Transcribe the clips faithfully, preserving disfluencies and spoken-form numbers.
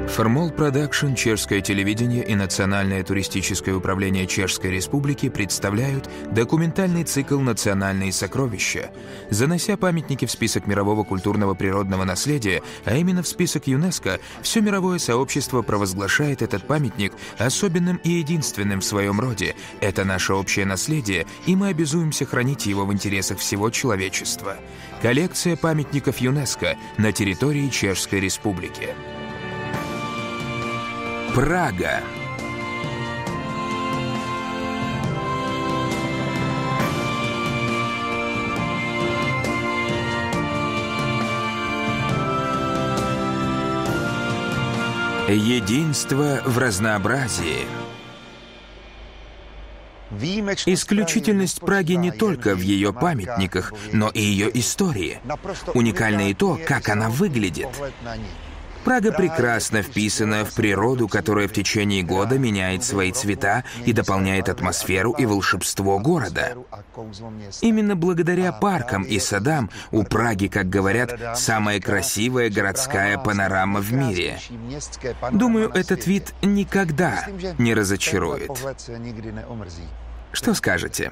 Формол Продакшн, чешское телевидение и Национальное туристическое управление Чешской Республики представляют документальный цикл «Национальные сокровища». Занося памятники в список мирового культурного природного наследия, а именно в список ЮНЕСКО, все мировое сообщество провозглашает этот памятник особенным и единственным в своем роде. Это наше общее наследие, и мы обязуемся хранить его в интересах всего человечества. Коллекция памятников ЮНЕСКО на территории Чешской Республики. Прага. Единство в разнообразии. Исключительность Праги не только в ее памятниках, но и ее истории. Уникально и то, как она выглядит. Прага прекрасно вписана в природу, которая в течение года меняет свои цвета и дополняет атмосферу и волшебство города. Именно благодаря паркам и садам у Праги, как говорят, самая красивая городская панорама в мире. Думаю, этот вид никогда не разочарует. Что скажете?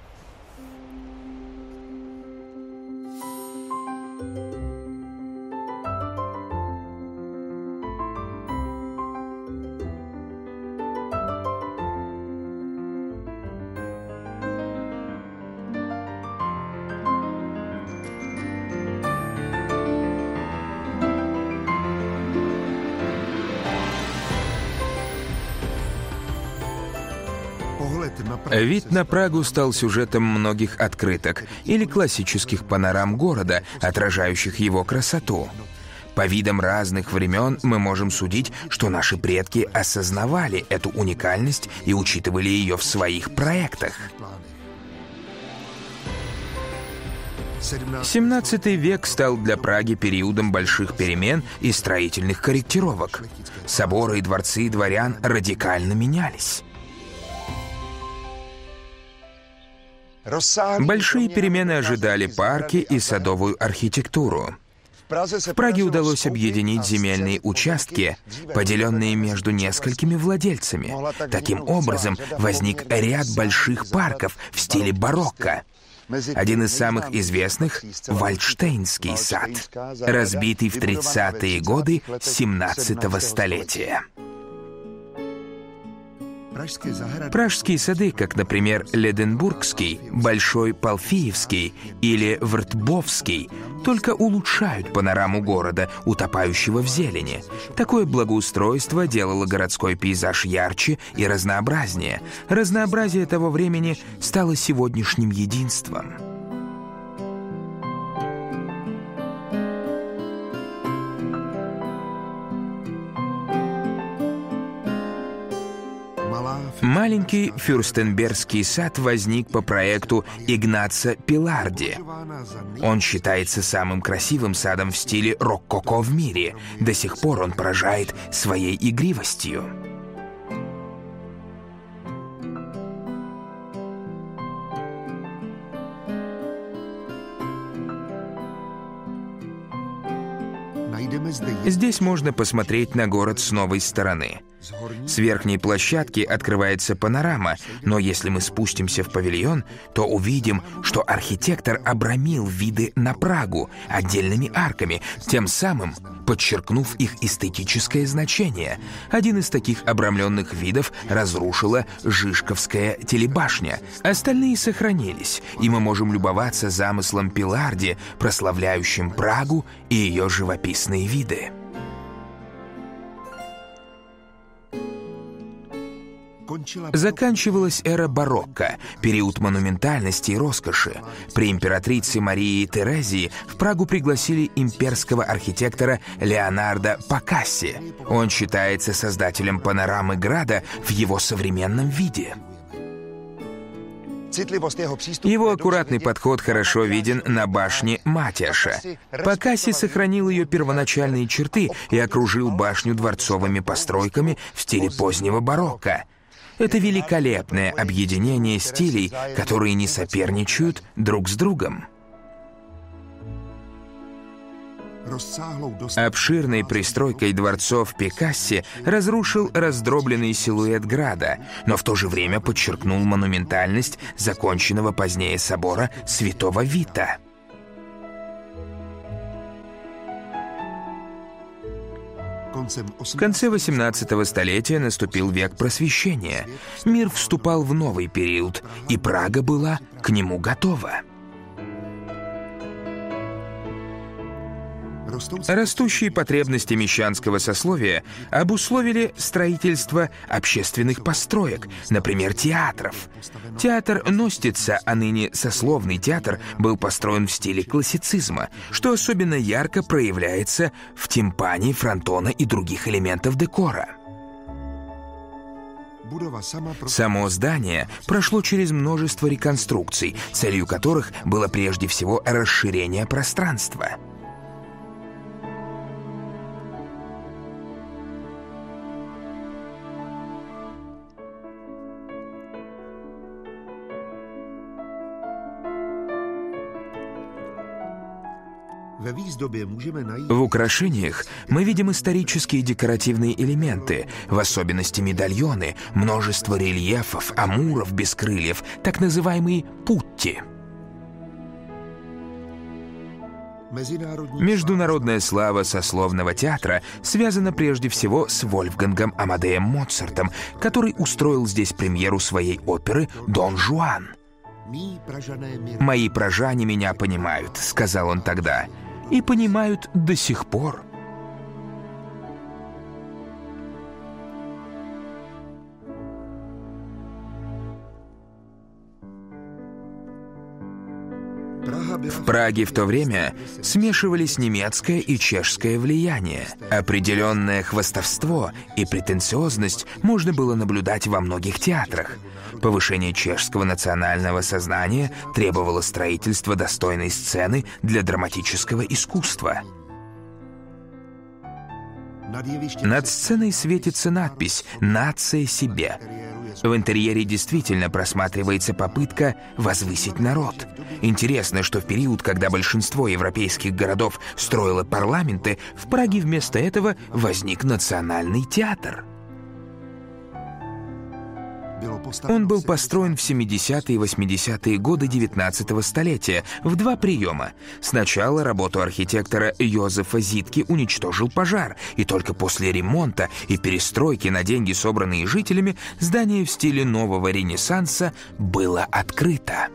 Вид на Прагу стал сюжетом многих открыток или классических панорам города, отражающих его красоту. По видам разных времен мы можем судить, что наши предки осознавали эту уникальность и учитывали ее в своих проектах. семнадцатый век стал для Праги периодом больших перемен и строительных корректировок. Соборы и дворцы дворян радикально менялись. Большие перемены ожидали парки и садовую архитектуру. В Праге удалось объединить земельные участки, поделенные между несколькими владельцами. Таким образом, возник ряд больших парков в стиле барокко. Один из самых известных — Вальдштейнский сад, разбитый в тридцатые годы семнадцатого столетия. Пражские сады, как, например, Леденбургский, Большой Палфиевский или Вртбовский, только улучшают панораму города, утопающего в зелени. Такое благоустройство делало городской пейзаж ярче и разнообразнее. Разнообразие того времени стало сегодняшним единством. Маленький Фюрстенбергский сад возник по проекту Игнаца Пиларди. Он считается самым красивым садом в стиле рококо в мире. До сих пор он поражает своей игривостью. Здесь можно посмотреть на город с новой стороны. С верхней площадки открывается панорама, но если мы спустимся в павильон, то увидим, что архитектор обрамил виды на Прагу отдельными арками, тем самым подчеркнув их эстетическое значение. Один из таких обрамленных видов разрушила Жишковская телебашня. Остальные сохранились, и мы можем любоваться замыслом Пиларди, прославляющим Прагу и ее живописные виды. Заканчивалась эра барокко, период монументальности и роскоши. При императрице Марии Терезии в Прагу пригласили имперского архитектора Леонардо Пакасси. Он считается создателем панорамы града в его современном виде. Его аккуратный подход хорошо виден на башне Матяша. Пакасси сохранил ее первоначальные черты и окружил башню дворцовыми постройками в стиле позднего барокко. Это великолепное объединение стилей, которые не соперничают друг с другом. Обширной пристройкой дворцов Пикасси разрушил раздробленный силуэт града, но в то же время подчеркнул монументальность законченного позднее собора Святого Вита. В конце восемнадцатого столетия наступил век просвещения. Мир вступал в новый период, и Прага была к нему готова. Растущие потребности мещанского сословия обусловили строительство общественных построек, например, театров. Театр Ностица, а ныне сословный театр, был построен в стиле классицизма, что особенно ярко проявляется в тимпане, фронтона и других элементов декора. Само здание прошло через множество реконструкций, целью которых было прежде всего расширение пространства. В украшениях мы видим исторические декоративные элементы, в особенности медальоны, множество рельефов, амуров без крыльев, так называемые путти. Международная слава сословного театра связана прежде всего с Вольфгангом Амадеем Моцартом, который устроил здесь премьеру своей оперы «Дон Жуан». «Мои прожане меня понимают», — сказал он тогда, — и понимают до сих пор. В Праге в то время смешивались немецкое и чешское влияние. Определенное хвастовство и претенциозность можно было наблюдать во многих театрах. Повышение чешского национального сознания требовало строительства достойной сцены для драматического искусства. Над сценой светится надпись «Нация себе». В интерьере действительно просматривается попытка возвысить народ. Интересно, что в период, когда большинство европейских городов строило парламенты, в Праге вместо этого возник национальный театр. Он был построен в семидесятые и восьмидесятые годы девятнадцатого столетия в два приема. Сначала работу архитектора Йозефа Зитки уничтожил пожар, и только после ремонта и перестройки на деньги, собранные жителями, здание в стиле нового Ренессанса было открыто.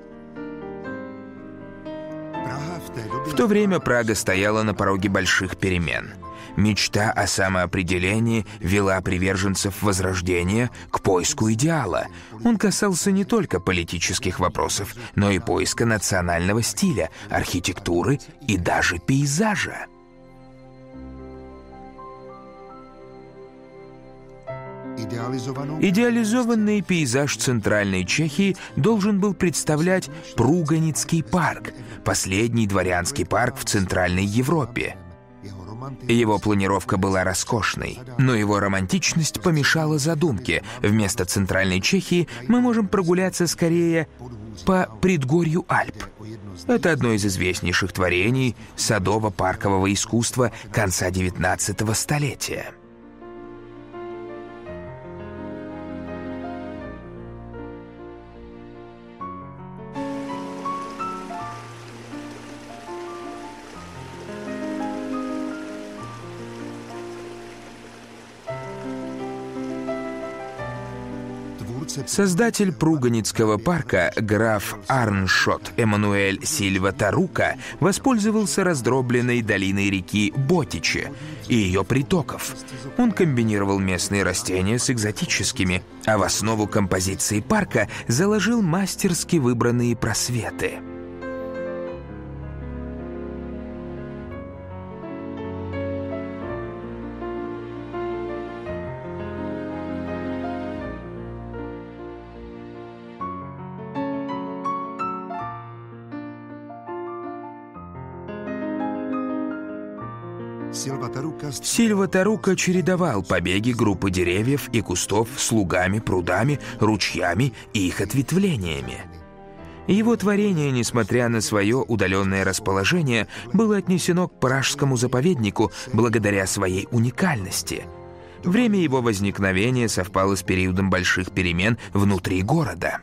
В то время Прага стояла на пороге больших перемен. Мечта о самоопределении вела приверженцев Возрождения к поиску идеала. Он касался не только политических вопросов, но и поиска национального стиля, архитектуры и даже пейзажа. Идеализованный пейзаж центральной Чехии должен был представлять Пруганицкий парк, последний дворянский парк в Центральной Европе. Его планировка была роскошной, но его романтичность помешала задумке. Вместо центральной Чехии мы можем прогуляться скорее по предгорью Альп. Это одно из известнейших творений садово-паркового искусства конца девятнадцатого столетия. Создатель Пруганицкого парка, граф Арншот Эммануэль Сильва Тарука, воспользовался раздробленной долиной реки Ботичи и ее притоков. Он комбинировал местные растения с экзотическими, а в основу композиции парка заложил мастерски выбранные просветы. Сильва Тарука чередовал побеги группы деревьев и кустов с лугами, прудами, ручьями и их ответвлениями. Его творение, несмотря на свое удаленное расположение, было отнесено к пражскому заповеднику благодаря своей уникальности. Время его возникновения совпало с периодом больших перемен внутри города.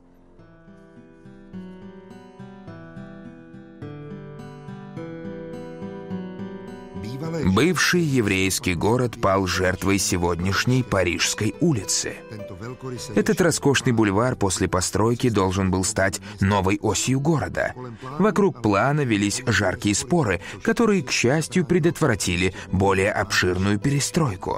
Бывший еврейский город пал жертвой сегодняшней Парижской улицы. Этот роскошный бульвар после постройки должен был стать новой осью города. Вокруг плана велись жаркие споры, которые, к счастью, предотвратили более обширную перестройку.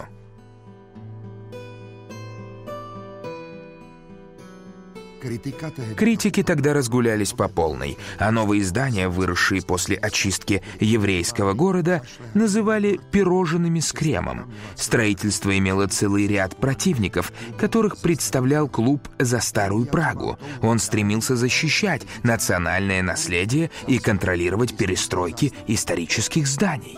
Критики тогда разгулялись по полной, а новые здания, выросшие после очистки еврейского города, называли «пирожными с кремом». Строительство имело целый ряд противников, которых представлял клуб «За старую Прагу». Он стремился защищать национальное наследие и контролировать перестройки исторических зданий.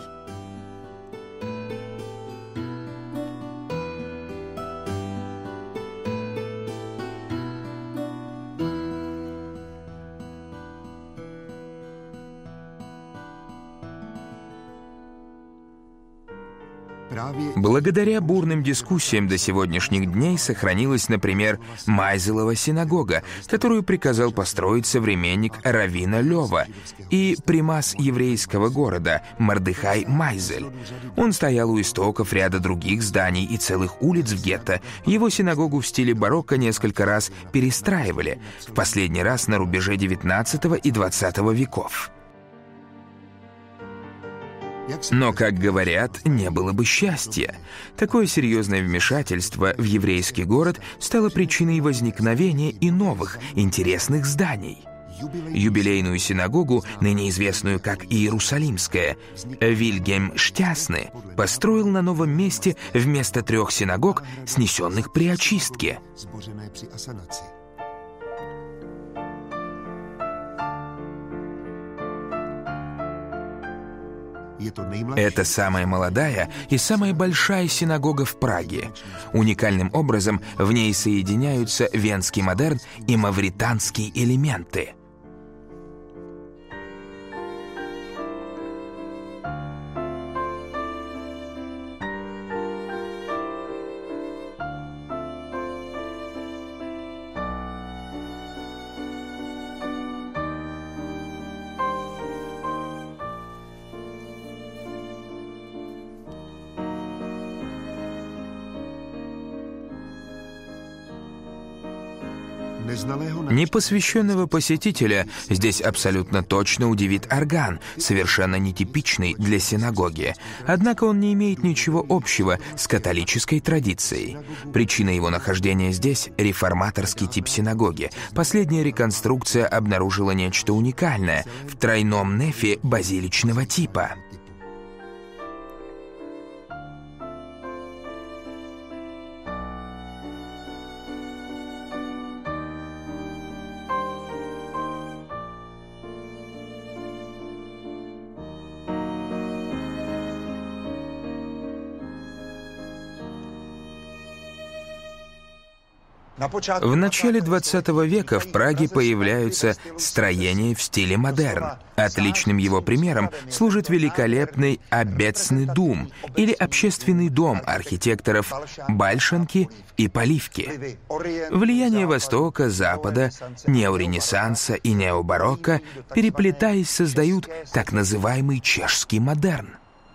Благодаря бурным дискуссиям до сегодняшних дней сохранилась, например, Майзелова синагога, которую приказал построить современник раввина Лёва, и примас еврейского города Мордехай Майзель. Он стоял у истоков ряда других зданий и целых улиц в гетто. Его синагогу в стиле барокко несколько раз перестраивали, в последний раз на рубеже девятнадцатого и двадцатого веков. Но, как говорят, не было бы счастья. Такое серьезное вмешательство в еврейский город стало причиной возникновения и новых интересных зданий. Юбилейную синагогу, ныне известную как Иерусалимская, Вильгельм Штясны построил на новом месте вместо трех синагог, снесенных при очистке. Это самая молодая и самая большая синагога в Праге. Уникальным образом в ней соединяются венский модерн и мавританские элементы. Непосвященного посетителя здесь абсолютно точно удивит орган, совершенно нетипичный для синагоги. Однако он не имеет ничего общего с католической традицией. Причина его нахождения здесь – реформаторский тип синагоги. Последняя реконструкция обнаружила нечто уникальное в тройном нефе базиличного типа. В начале двадцатого века в Праге появляются строения в стиле модерн. Отличным его примером служит великолепный Обецный дом или общественный дом архитекторов Бальшанки и Поливки. Влияние Востока, Запада, неоренессанса и необарокко, переплетаясь, создают так называемый чешский модерн.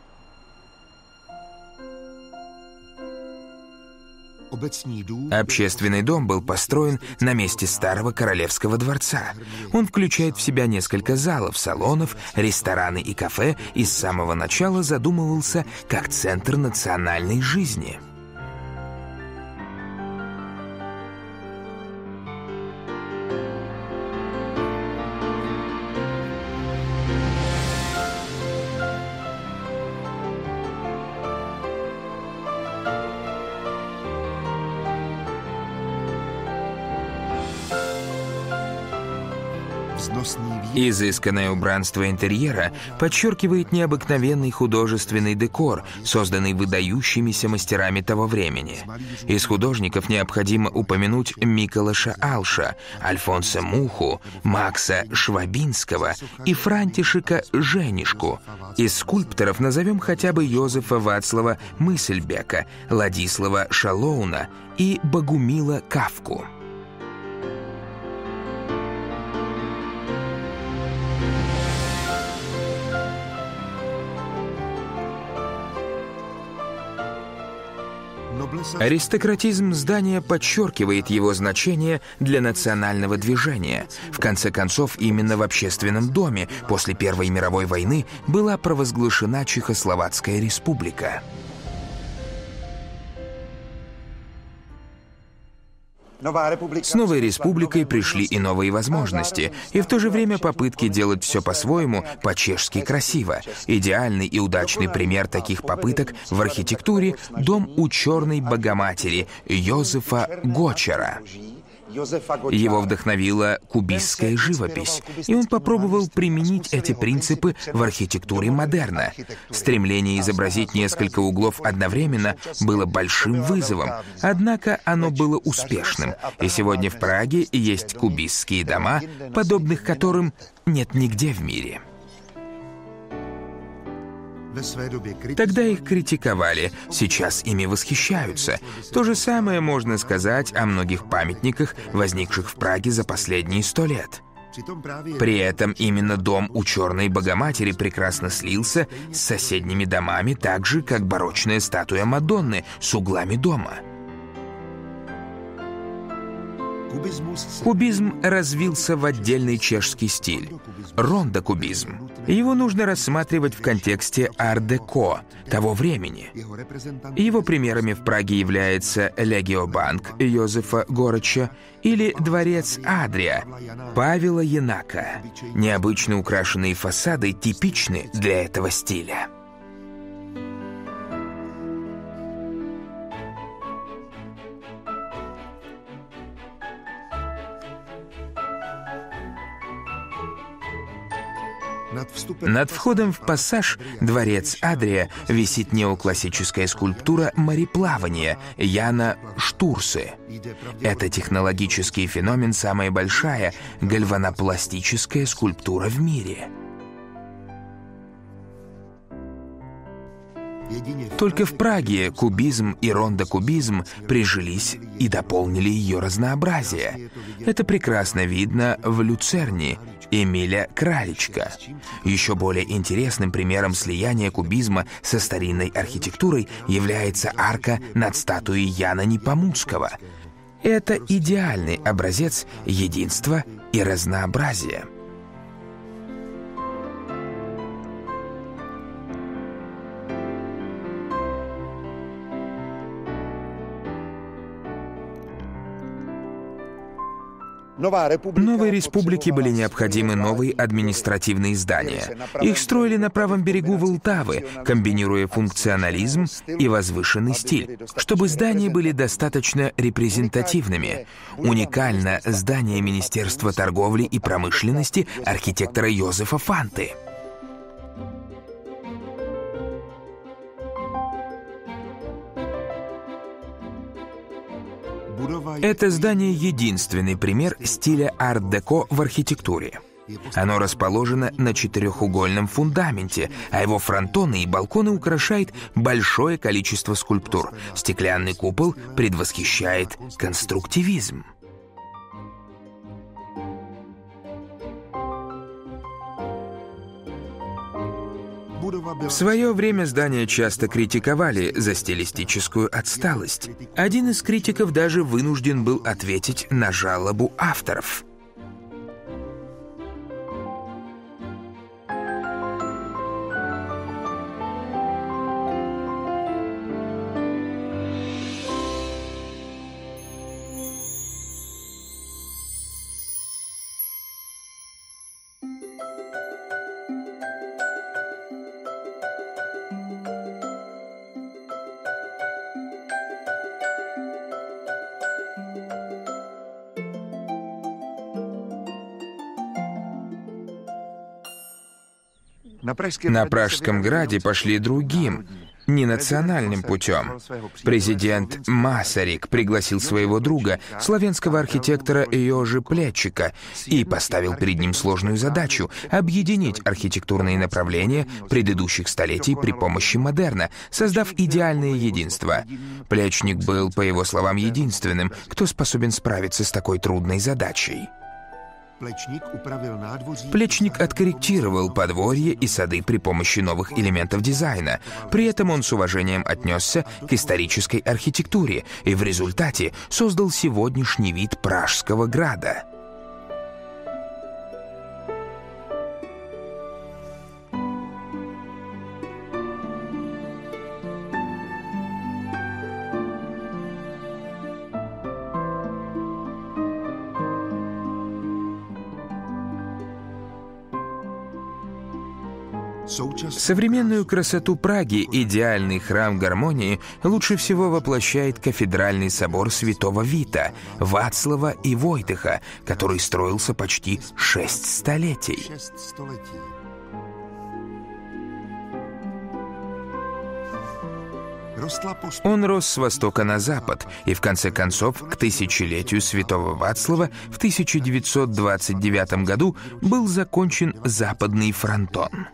Общественный дом был построен на месте старого королевского дворца. Он включает в себя несколько залов, салонов, рестораны и кафе и с самого начала задумывался как центр национальной жизни. Изысканное убранство интерьера подчеркивает необыкновенный художественный декор, созданный выдающимися мастерами того времени. Из художников необходимо упомянуть Миколаша Алша, Альфонса Муху, Макса Швабинского и Франтишека Женишку. Из скульпторов назовем хотя бы Йозефа Вацлава Мысельбека, Ладислава Шалоуна и Богумила Кафку. Аристократизм здания подчеркивает его значение для национального движения. В конце концов, именно в общественном доме после Первой мировой войны была провозглашена Чехословацкая республика. С новой республикой пришли и новые возможности, и в то же время попытки делать все по-своему, по-чешски красиво. Идеальный и удачный пример таких попыток в архитектуре – дом у Черной Богоматери Йозефа Гочера. Его вдохновила кубистская живопись, и он попробовал применить эти принципы в архитектуре модерна. Стремление изобразить несколько углов одновременно было большим вызовом, однако оно было успешным, и сегодня в Праге есть кубистские дома, подобных которым нет нигде в мире. Тогда их критиковали, сейчас ими восхищаются. То же самое можно сказать о многих памятниках, возникших в Праге за последние сто лет. При этом именно дом у Черной Богоматери прекрасно слился с соседними домами, так же, как барочная статуя Мадонны с углами дома. Кубизм развился в отдельный чешский стиль – рондокубизм. Его нужно рассматривать в контексте ар-деко того времени. Его примерами в Праге является Легиобанк Йозефа Горача или дворец Адрия Павела Янака. Необычно украшенные фасады типичны для этого стиля. Над входом в пассаж «Дворец Адрия» висит неоклассическая скульптура «Мореплавание» Яна Штурсы. Это технологический феномен, самая большая гальванопластическая скульптура в мире. Только в Праге кубизм и рондокубизм прижились и дополнили ее разнообразие. Это прекрасно видно в Люцерне Эмиля Краличка. Еще более интересным примером слияния кубизма со старинной архитектурой является арка над статуей Яна Непомуцкого. Это идеальный образец единства и разнообразия. Новой республике были необходимы новые административные здания. Их строили на правом берегу Волтавы, комбинируя функционализм и возвышенный стиль, чтобы здания были достаточно репрезентативными. Уникально здание Министерства торговли и промышленности архитектора Йозефа Фанты. Это здание — единственный пример стиля арт-деко в архитектуре. Оно расположено на четырехугольном фундаменте, а его фронтоны и балконы украшает большое количество скульптур. Стеклянный купол предвосхищает конструктивизм. В свое время здание часто критиковали за стилистическую отсталость. Один из критиков даже вынужден был ответить на жалобу авторов. На Пражском граде пошли другим, ненациональным путем. Президент Масарик пригласил своего друга, славянского архитектора Йожи Плетчика, и поставил перед ним сложную задачу — объединить архитектурные направления предыдущих столетий при помощи модерна, создав идеальное единство. Плетчник был, по его словам, единственным, кто способен справиться с такой трудной задачей. Плетчник откорректировал подворье и сады при помощи новых элементов дизайна. При этом он с уважением отнесся к исторической архитектуре и в результате создал сегодняшний вид Пражского града. Современную красоту Праги, идеальный храм гармонии, лучше всего воплощает кафедральный собор Святого Вита, Вацлава и Войтыха, который строился почти шесть столетий. Он рос с востока на запад, и в конце концов к тысячелетию Святого Вацлава в тысяча девятьсот двадцать девятом году был закончен западный фронтон.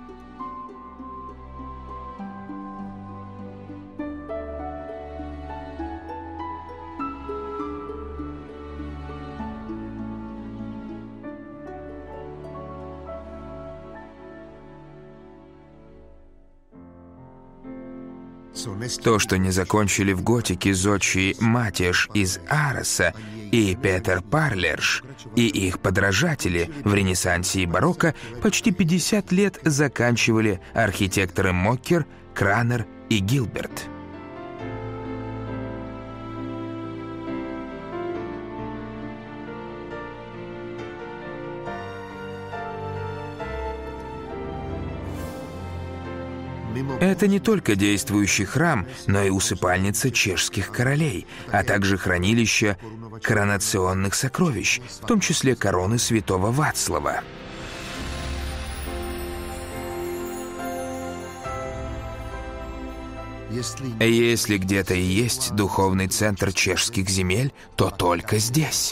То, что не закончили в готике зодчие Матеш из Ароса и Петер Парлерш, и их подражатели в Ренессансе и барокко, почти пятьдесят лет заканчивали архитекторы Моккер, Кранер и Гилберт. Это не только действующий храм, но и усыпальница чешских королей, а также хранилище коронационных сокровищ, в том числе короны святого Вацлава. Если где-то и есть духовный центр чешских земель, то только здесь.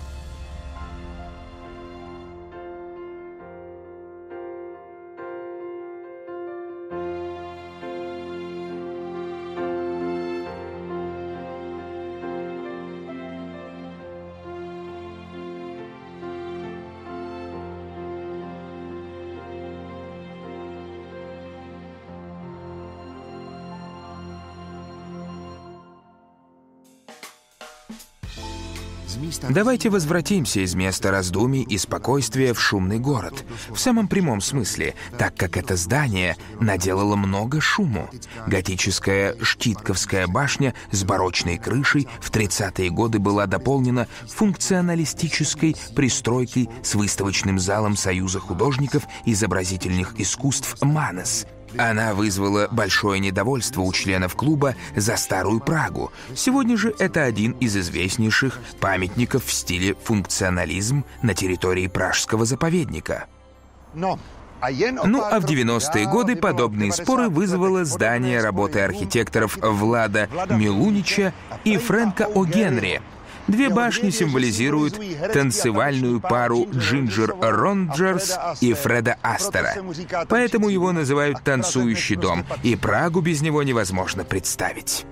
Давайте возвратимся из места раздумий и спокойствия в шумный город, в самом прямом смысле, так как это здание наделало много шуму. Готическая Штитковская башня с барочной крышей в тридцатые годы была дополнена функционалистической пристройкой с выставочным залом Союза художников изобразительных искусств «Манес». Она вызвала большое недовольство у членов клуба за Старую Прагу. Сегодня же это один из известнейших памятников в стиле функционализм на территории Пражского заповедника. Ну а в девяностые годы подобные споры вызвало здание работы архитекторов Влада Милунича и Фрэнка О'Генри. Две башни символизируют танцевальную пару Джинджер Ронджерс и Фреда Астера. Поэтому его называют «танцующий дом», и Прагу без него невозможно представить.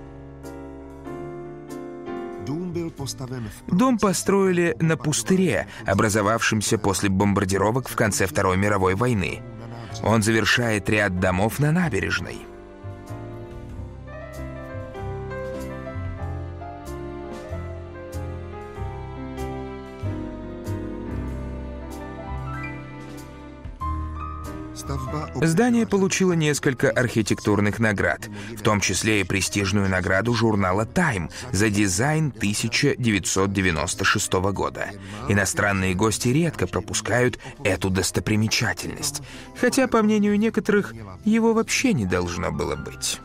Дом построили на пустыре, образовавшемся после бомбардировок в конце Второй мировой войны. Он завершает ряд домов на набережной. Здание получило несколько архитектурных наград, в том числе и престижную награду журнала «Тайм» за дизайн тысяча девятьсот девяносто шестого года. Иностранные гости редко пропускают эту достопримечательность, хотя, по мнению некоторых, его вообще не должно было быть.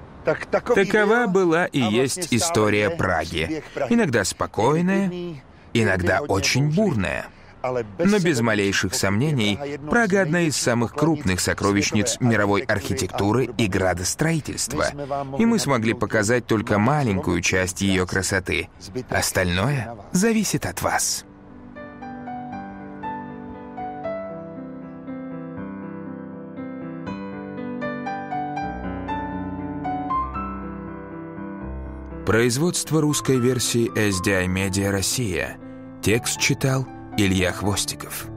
Такова была и есть история Праги. Иногда спокойная, иногда очень бурная. Но без малейших сомнений, Прага — одна из самых крупных сокровищниц мировой архитектуры и градостроительства. И мы смогли показать только маленькую часть ее красоты. Остальное зависит от вас. Производство русской версии эс ди ай Media Россия. Текст читал Илья Хвостиков.